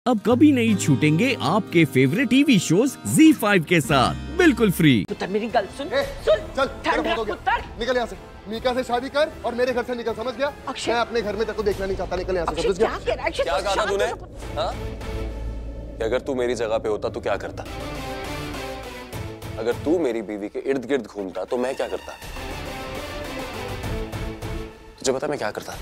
अब कभी नहीं छूटेंगे आपके फेवरेट टीवी शोज ZEE5 के साथ बिल्कुल फ्री। पुत्र मेरी गल सुन। चल तेरा हो गया। निकल यहाँ से। मीका से शादी कर और मेरे घर से निकल, समझ गया? मैं अपने घर में तेरे को देखना नहीं चाहता, निकल यहाँ से, समझ गया? क्या कहा था तूने? हाँ? कि अगर तू मेरी जगह पे होता तो क्या करता? अगर तू मेरी बीवी के इर्द गिर्द घूमता तो मैं क्या करता? तुझे पता मैं क्या करता?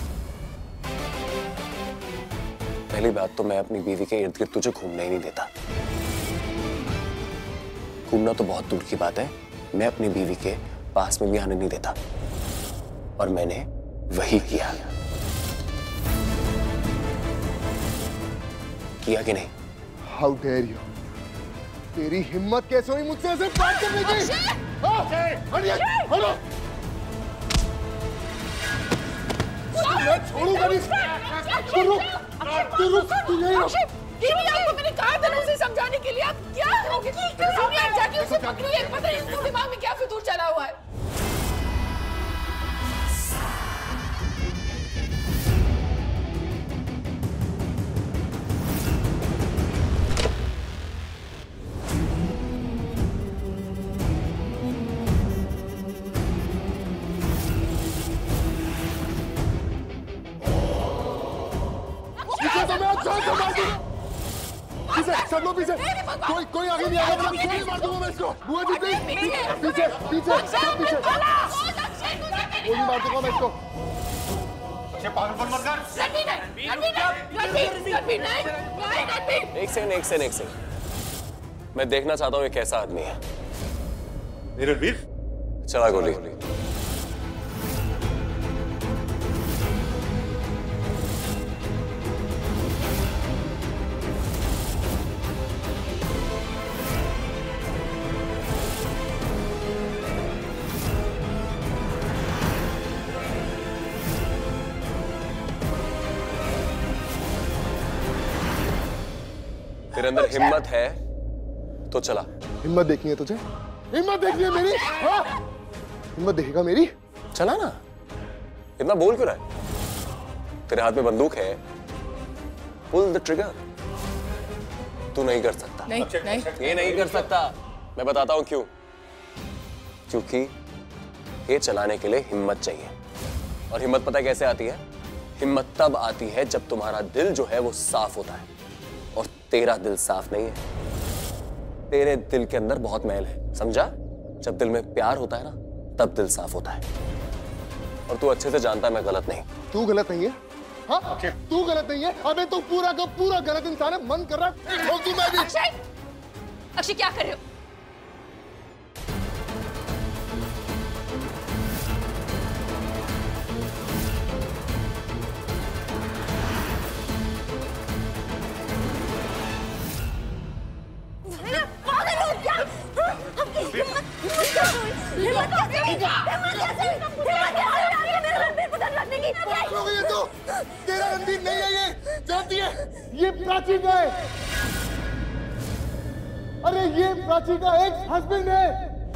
पहली बात तो मैं अपनी बीवी के इर्द गिर्द तुझे घूमने ही नहीं देता। घूमना तो बहुत दूर की बात है, मैं अपनी बीवी के पास में भी आने नहीं देता। और मैंने वही किया कि नहीं? How dare you! तेरी हिम्मत कैसे हुई मुझसे ऐसे बात करने की? हटो! मैं छोड़ूंगा नहीं। आपको मैंने कहा था ना उसे समझाने के लिए, आप क्या करोगे? जाके उसे पकड़िए, पता नहीं इसके दिमाग में क्या फितूर चला हुआ है। सब लोग पीछे, कोई आगे नहीं आएगा, गोली मार दूंगा मैं इसको। बुआ जी पीछे, सब पीछे, गोली मार दूंगा मैं इसको। पागलपन मत कर। एक सेकंड, मैं देखना चाहता हूँ ये कैसा आदमी है। रणवीर, चला गोली। तेरे अंदर हिम्मत है तो चला। हिम्मत देखनी है तुझे? हिम्मत देखनी है मेरी? हाँ? हिम्मत देखेगा मेरी? चला ना। इतना बोल क्यों रहा है? तेरे हाथ में बंदूक है, पुल द ट्रिगर। तू नहीं कर सकता। नहीं। ये नहीं कर सकता। मैं बताता हूं क्यों। क्योंकि ये चलाने के लिए हिम्मत चाहिए। और हिम्मत पता कैसे आती है? हिम्मत तब आती है जब तुम्हारा दिल जो है वो साफ होता है। और तेरा दिल साफ नहीं है। तेरे दिल के अंदर बहुत मैल है, समझा? जब दिल में प्यार होता है ना, तब दिल साफ होता है। और तू अच्छे से जानता है मैं गलत नहीं। तू गलत नहीं है? हाँ? तू गलत नहीं है? अबे तो पूरा का पूरा गलत इंसान है। मन कर रहा है ठोक दूं मैं भी। अक्षय क्या कर रहे हो? ये तो तेरा रणवीर नहीं है, ये जानती है? ये प्राची का है। अरे ये प्राची का एक्स हस्बैंड है।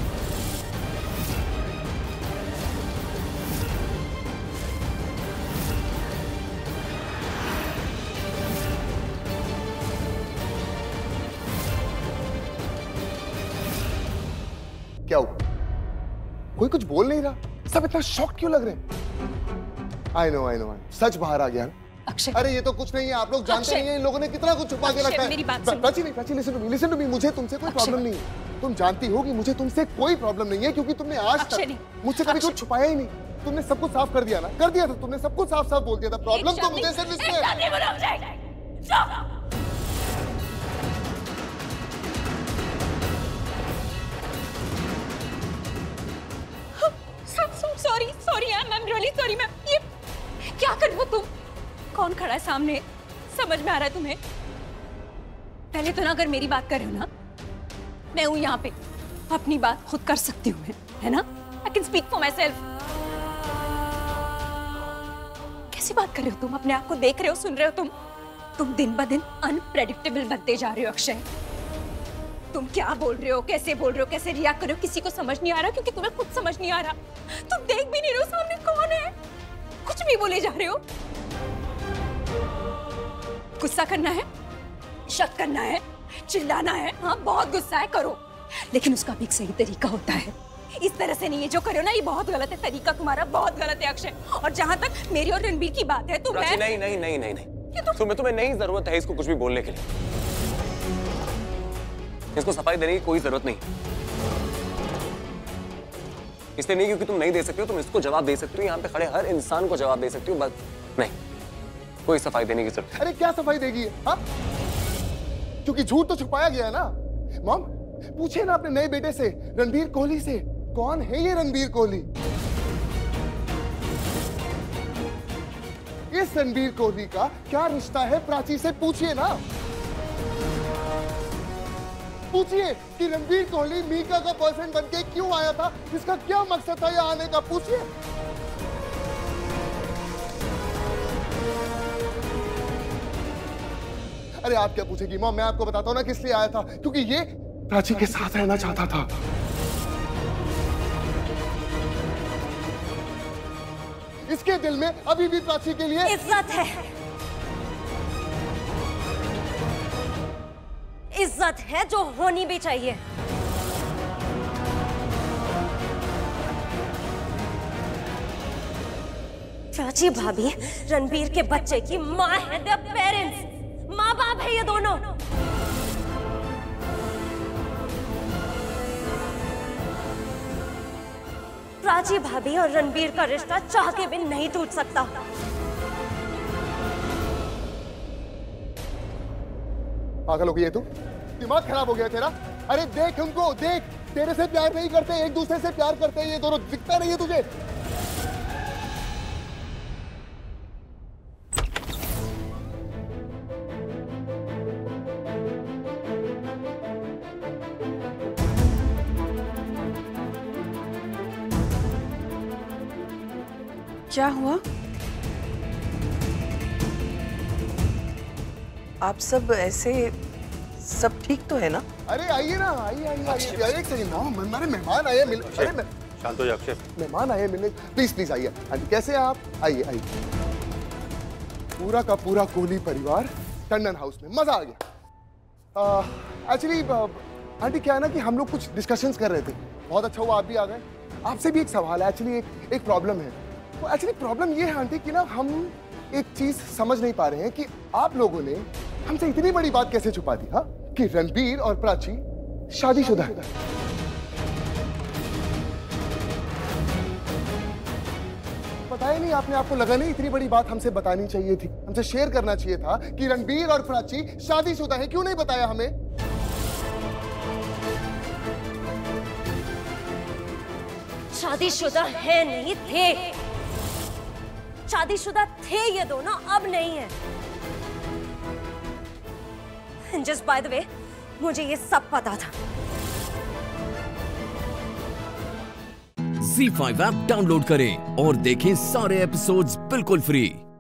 क्या हुआ? कोई कुछ बोल नहीं रहा, सब इतना शॉक क्यों लग रहे हैं? I know, सच बाहर आ गया ना। अक्षय, अरे ये तो कुछ नहीं है, आप लोग जानते नहीं हैं इन लोगों ने कितना कुछ छुपा के रखा है। मेरी बात सुनो। प्राची लिसन टू मी, मुझे तुमसे कोई प्रॉब्लम नहीं है। तुम जानती हो कि मुझे तुमसे कोई प्रॉब्लम नहीं है, क्योंकि तुमने आज तक मुझसे कभी कुछ छुपाया ही नहीं। तुमने सब कुछ साफ कर दिया ना, कर दिया था तुमने, सब कुछ साफ बोल दिया था। प्रॉब्लम तो मुझे सिर्फ इसमें है। Sorry I am really sorry ma'am. ये क्या कर रहे हो तुम? कौन खड़ा है सामने? समझ में आ रहा है तुम्हें? पहले तो ना अगर मेरी बात कर रहे हो ना, मैं हूं यहाँ पे, अपनी बात खुद कर सकती हूँ मैं, है ना? I can speak for myself. कैसी बात कर रहे हो तुम? अपने आप को देख रहे हो, सुन रहे हो तुम दिन ब दिन अनप्रेडिक्टेबल बनते जा रहे हो अक्षय। तुम क्या बोल रहे हो, कैसे बोल रहे हो, कैसे रिएक्ट कर रहे हो, किसी को समझ नहीं आ रहा, क्योंकि तुम्हें खुद समझ नहीं आ रहा। तुम देख भी नहीं रहे हो सामने कौन है, कुछ भी बोले जा रहे हो। गुस्सा करना है शक करना है, चिल्लाना है, हाँ बहुत गुस्सा है करो, लेकिन उसका भी एक सही तरीका होता है। इस तरह से नहीं है जो करो ना, ये बहुत गलत है, तरीका तुम्हारा बहुत गलत है अक्षय। और जहाँ तक मेरी और रणबीर की बात है तो मैं नहीं नहीं नहीं नहीं नहीं, तुम्हें नहीं जरूरत है इसको कुछ भी बोलने के लिए। इसको सफाई देने की कोई जरूरत नहीं, इसलिए नहीं क्योंकि तुम नहीं दे सकते हो, तुम इसको जवाब दे सकते हो, यहाँ पे खड़े हर इंसान को जवाब दे सकती हो, बस नहीं कोई सफाई देने की जरूरत। अरे क्या सफाई देगी हाँ? क्योंकि झूठ तो छुपाया गया है ना। मॉम पूछे ना अपने नए बेटे से, रणबीर कोहली से, कौन है ये रणबीर कोहली? इस रणबीर कोहली का क्या रिश्ता है प्राची से, पूछिए ना। पूछिए कि रणबीर कोहली मीका का बॉयफ्रेंड बनके क्यों आया था, इसका क्या मकसद था यहाँ आने का, पूछिए। अरे आप क्या पूछेगी मॉम, मैं आपको बताता हूँ ना किस लिए आया था, क्योंकि ये प्राची के साथ रहना चाहता था। इसके दिल में अभी भी प्राची के लिए इज्जत है, इज्जत है जो होनी भी चाहिए। प्राची भाभी रणबीर के बच्चे की माँ है, द पेरेंट्स, माँ बाप है ये दोनों। प्राची भाभी और रणबीर का रिश्ता चाह के भी नहीं टूट सकता। पागल हो गई है तू, दिमाग खराब हो गया तेरा। अरे देख उनको, देख तेरे से प्यार नहीं करते, एक दूसरे से प्यार करते हैं ये दोनों, दिखता नहीं है तुझे? क्या हुआ? आप सब ऐसे, सब ठीक तो है ना? अरे आइए ना, आइए आइए आइए, एक सेकंड ना, हमारे मेहमान आए मिल, अरे शांत हो जा अक्षय। मेहमान आए मिलने, प्लीज प्लीज आइए। आंटी कैसे हैं आप? आइए आइए। पूरा का पूरा कोहली परिवार टंडन हाउस में, मजा आ गया। एक्चुअली आंटी क्या है ना कि हम लोग कुछ डिस्कशंस कर रहे थे, बहुत अच्छा हुआ आप भी आ गए। आपसे भी एक सवाल है, एक्चुअली एक प्रॉब्लम है। तो एक्चुअली प्रॉब्लम ये है आंटी कि ना हम एक चीज समझ नहीं पा रहे हैं कि आप लोगों ने हमसे इतनी बड़ी बात कैसे छुपा दी, हाँ? कि रणबीर और प्राची शादीशुदा है। बताया नहीं आपने, आपको लगा नहीं इतनी बड़ी बात हमसे बतानी चाहिए थी, हमसे शेयर करना चाहिए था कि रणबीर और प्राची शादीशुदा है, क्यों नहीं बताया हमें? शादीशुदा है नहीं थे, शादीशुदा थे ये दोनों, अब नहीं है। जस्ट बाय द वे मुझे ये सब पता था। ZEE5 ऐप डाउनलोड करें और देखें सारे एपिसोड्स बिल्कुल फ्री।